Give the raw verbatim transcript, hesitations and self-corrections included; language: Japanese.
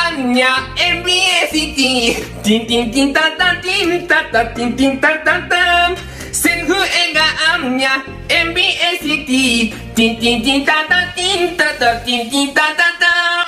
あんにゃ エムビーエーシーティー ティンティンティンタタティンタタティンティンタタタセルフ絵があんにゃ エムビーエーシーティー ティンティンティンタタティンタタティンティンタタタ